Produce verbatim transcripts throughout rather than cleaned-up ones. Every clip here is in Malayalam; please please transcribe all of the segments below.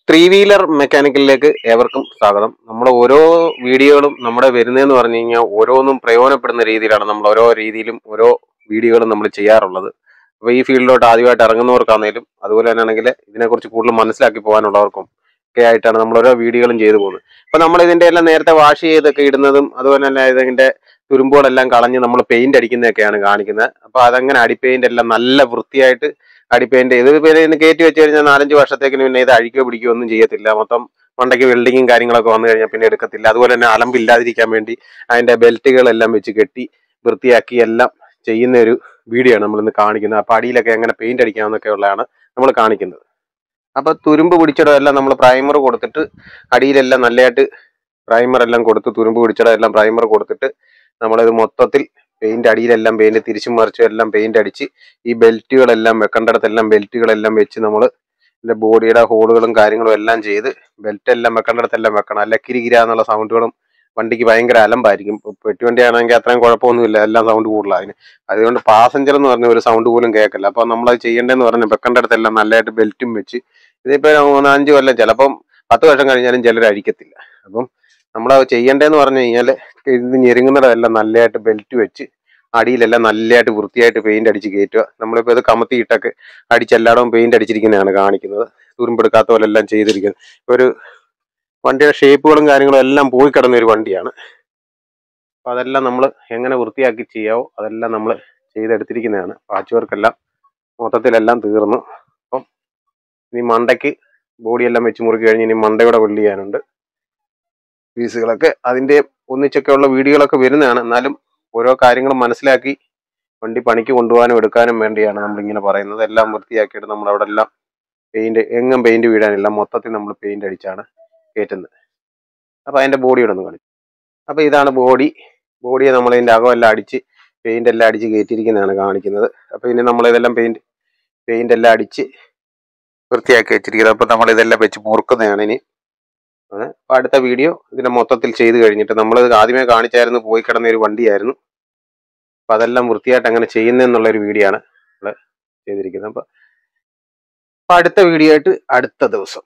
ത്രീ വീലർ മെക്കാനിക്കലിലേക്ക് ഏവർക്കും സ്വാഗതം. നമ്മുടെ ഓരോ വീഡിയോകളും നമ്മുടെ വരുന്നതെന്ന് പറഞ്ഞു കഴിഞ്ഞാൽ ഓരോന്നും പ്രയോജനപ്പെടുന്ന രീതിയിലാണ് നമ്മൾ ഓരോ രീതിയിലും ഓരോ വീഡിയോകളും നമ്മൾ ചെയ്യാറുള്ളത്. അപ്പോൾ ഈ ഫീൽഡിലോട്ട് ആദ്യമായിട്ട് ഇറങ്ങുന്നവർക്കാണെങ്കിലും അതുപോലെ തന്നെ ആണെങ്കിൽ ഇതിനെക്കുറിച്ച് കൂടുതൽ മനസ്സിലാക്കി പോകാനുള്ളവർക്കും ഒക്കെ ആയിട്ടാണ് നമ്മൾ ഓരോ വീഡിയോകളും ചെയ്തു പോകുന്നത്. അപ്പോൾ നമ്മൾ ഇതിൻ്റെ എല്ലാം നേരത്തെ വാഷ് ചെയ്തൊക്കെ ഇടുന്നതും അതുപോലെ തന്നെ ഇതിൻ്റെ തുരുമ്പുകളെല്ലാം കളഞ്ഞ് നമ്മൾ പെയിന്റ് അടിക്കുന്നതൊക്കെയാണ് കാണിക്കുന്നത്. അപ്പോൾ അതങ്ങനെ അടിപ്പെയിന്റ് എല്ലാം നല്ല വൃത്തിയായിട്ട് അടിപ്പെയിന്റ് ഇത് പിന്നെ ഇന്ന് കയറ്റി വെച്ച് കഴിഞ്ഞാൽ നാലഞ്ച് വർഷത്തേക്കിന് പിന്നെ ഇത് അഴിക്കുകയോ പിടിക്കുകയോ ഒന്നും ചെയ്യത്തില്ല. മൊത്തം മണ്ടയ്ക്ക് വെൽഡിങ്ങും കാര്യങ്ങളൊക്കെ വന്നു കഴിഞ്ഞാൽ പിന്നെ എടുക്കത്തില്ല. അതുപോലെ തന്നെ അലമ്പില്ലാതിരിക്കാൻ വേണ്ടി അതിൻ്റെ ബെൽറ്റുകളെല്ലാം വെച്ച് കെട്ടി വൃത്തിയാക്കി എല്ലാം ചെയ്യുന്ന ഒരു വീഡിയോ ആണ് നമ്മളിന്ന് കാണിക്കുന്നത്. അപ്പോൾ അടിയിലൊക്കെ എങ്ങനെ പെയിന്റ് അടിക്കാമെന്നൊക്കെ ഉള്ളതാണ് നമ്മൾ കാണിക്കുന്നത്. അപ്പോൾ തുരുമ്പ് പിടിച്ചിടമെല്ലാം നമ്മൾ പ്രൈമർ കൊടുത്തിട്ട് അടിയിലെല്ലാം നല്ലതായിട്ട് പ്രൈമർ എല്ലാം കൊടുത്ത് തുരുമ്പ് പിടിച്ചിടമെല്ലാം പ്രൈമർ കൊടുത്തിട്ട് നമ്മളിത് മൊത്തത്തിൽ പെയിന്റ് അടിയിലെല്ലാം പെയിന്റ് തിരിച്ചും മറിച്ചും എല്ലാം പെയിന്റ് അടിച്ച് ഈ ബെൽറ്റുകളെല്ലാം വെക്കേണ്ടിടത്തെല്ലാം ബെൽറ്റുകളെല്ലാം വെച്ച് നമ്മൾ ഇതിൻ്റെ ബോഡിയുടെ ഹോളുകളും കാര്യങ്ങളും എല്ലാം ചെയ്ത് ബെൽറ്റ് എല്ലാം വെക്കേണ്ടിടത്തെല്ലാം വെക്കണം. അല്ല കിരികിര എന്നുള്ള സൗണ്ടുകളും വണ്ടിക്ക് ഭയങ്കര അലമ്പായിരിക്കും. പെട്ടിവണ്ടി ആണെങ്കിൽ അത്രയും കുഴപ്പമൊന്നുമില്ല, എല്ലാം സൗണ്ട് കൂടുതലാണ് അതിന്. അതുകൊണ്ട് പാസഞ്ചർ എന്ന് പറഞ്ഞ ഒരു സൗണ്ട് പോലും കേൾക്കില്ല. അപ്പോൾ നമ്മളത് ചെയ്യേണ്ടതെന്ന് പറഞ്ഞാൽ വെക്കേണ്ടിടത്തെല്ലാം നല്ലതായിട്ട് ബെൽറ്റും വെച്ച് ഇതിപ്പോൾ അഞ്ച് കൊല്ലം ചിലപ്പം പത്ത് വർഷം കഴിഞ്ഞാലും ചിലർ അഴിക്കത്തില്ല. അപ്പം നമ്മളത് ചെയ്യേണ്ടതെന്ന് പറഞ്ഞു കഴിഞ്ഞാൽ ഇത് ഞെരുങ്ങുന്നിടമെല്ലാം നല്ലതായിട്ട് ബെൽറ്റ് വെച്ച് അടിയിലെല്ലാം നല്ലതായിട്ട് വൃത്തിയായിട്ട് പെയിന്റ് അടിച്ച് കയറ്റുക. നമ്മളിപ്പോൾ ഇത് കമത്തിയിട്ടൊക്കെ അടിച്ചെല്ലായിടവും പെയിന്റ് അടിച്ചിരിക്കുന്നതാണ് കാണിക്കുന്നത്. തുരുമ്പെടുക്കാത്ത പോലെ എല്ലാം ചെയ്തിരിക്കുന്നത്. ഒരു വണ്ടിയുടെ ഷേപ്പുകളും കാര്യങ്ങളും എല്ലാം പോയി കിടന്ന ഒരു വണ്ടിയാണ്. അപ്പോൾ അതെല്ലാം നമ്മൾ എങ്ങനെ വൃത്തിയാക്കി ചെയ്യാവോ അതെല്ലാം നമ്മൾ ചെയ്തെടുത്തിരിക്കുന്നതാണ്. പാച്ച് വർക്കെല്ലാം മൊത്തത്തിലെല്ലാം തീർന്നു. അപ്പം ഇനി മണ്ടയ്ക്ക് ബോഡിയെല്ലാം വെച്ച് മുറുക്കി കഴിഞ്ഞ് ഇനി മണ്ടയുടെ വെള്ളി ചെയ്യാനുണ്ട്. പീസുകളൊക്കെ അതിൻ്റെ ഒന്നിച്ചൊക്കെയുള്ള വീഡിയോകളൊക്കെ വരുന്നതാണ്. എന്നാലും ഓരോ കാര്യങ്ങളും മനസ്സിലാക്കി വണ്ടി പണിക്ക് കൊണ്ടുപോകാനും എടുക്കാനും വേണ്ടിയാണ് നമ്മളിങ്ങനെ പറയുന്നത്. എല്ലാം വൃത്തിയാക്കിയിട്ട് നമ്മൾ അവിടെ എല്ലാം പെയിന്റ് എങ്ങും പെയിന്റ് വീഴാനില്ല, മൊത്തത്തിൽ നമ്മൾ പെയിന്റ് അടിച്ചാണ് കയറ്റുന്നത്. അപ്പോൾ അതിൻ്റെ ബോഡിയുടെ ഒന്ന് കാണിച്ചു. അപ്പോൾ ഇതാണ് ബോഡി. ബോഡിയെ നമ്മൾ ഇതിൻ്റെ അകമെല്ലാം അടിച്ച് പെയിന്റ് എല്ലാം അടിച്ച് കയറ്റിയിരിക്കുന്നതാണ് കാണിക്കുന്നത്. അപ്പോൾ ഇനി നമ്മളിതെല്ലാം പെയിന്റ് പെയിന്റ് എല്ലാം അടിച്ച് വൃത്തിയാക്കി വെച്ചിരിക്കുന്നത്. അപ്പോൾ നമ്മളിതെല്ലാം വെച്ച് മുറുക്കുന്നതാണ് ഇനി. അപ്പോൾ അടുത്ത വീഡിയോ ഇതിൻ്റെ മൊത്തത്തിൽ ചെയ്ത് കഴിഞ്ഞിട്ട് നമ്മളിത് ആദ്യമേ കാണിച്ചായിരുന്നു പോയി കിടന്ന ഒരു വണ്ടിയായിരുന്നു. അപ്പോൾ അതെല്ലാം വൃത്തിയായിട്ട് അങ്ങനെ ചെയ്യുന്നതെന്നുള്ളൊരു വീഡിയോ ആണ് നമ്മൾ ചെയ്തിരിക്കുന്നത്. അപ്പോൾ അപ്പോൾ അടുത്ത വീഡിയോ ആയിട്ട് അടുത്ത ദിവസം.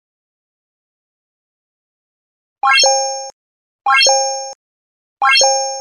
What?